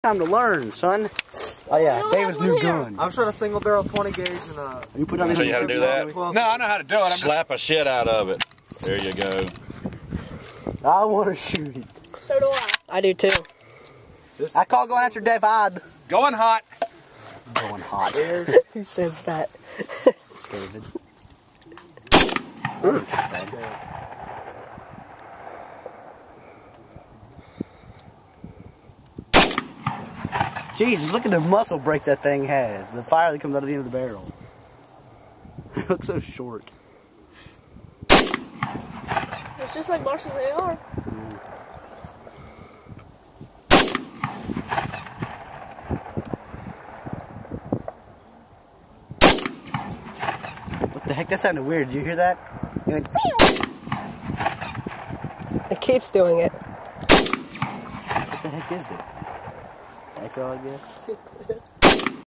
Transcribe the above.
Time to learn, son. Oh yeah, David's new gun. I'm shot a single barrel 20 gauge and You put on Show you how to do that? No, I know how to do it. Slap a shit out of it. There you go. I want to shoot it. So do I. I do too. I call going after David. Going hot. Going hot. Who says that? David. Jesus, look at the muscle break that thing has. The fire that comes out of the end of the barrel. It looks so short. It's just like Marshall's AR. What the heck? That sounded weird. Did you hear that? It went, It keeps doing it. what the heck is it? XL, I guess?